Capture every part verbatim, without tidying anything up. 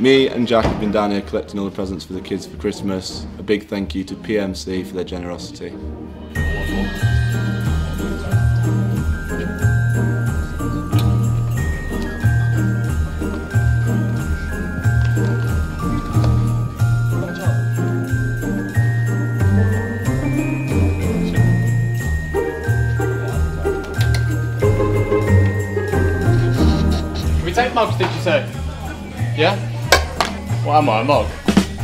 Me and Jack have been down here collecting all the presents for the kids for Christmas. A big thank you to P M C for their generosity. Can we take mugs, did you say? Yeah? What am I, a mug?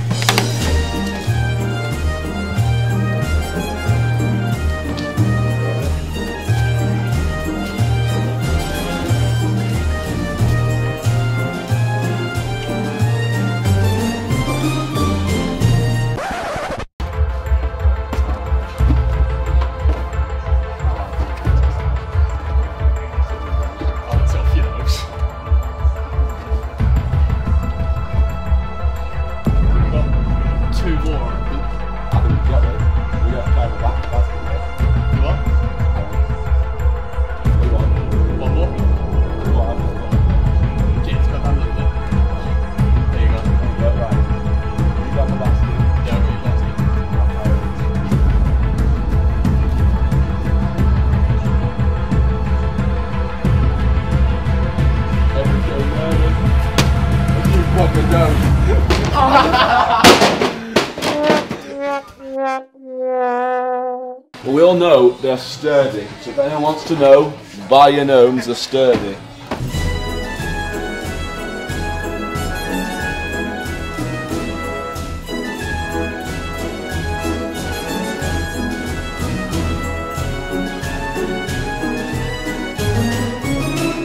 Well, we all know they're sturdy, so if anyone wants to know, buy your gnomes, they're sturdy.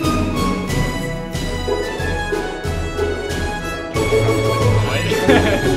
Right.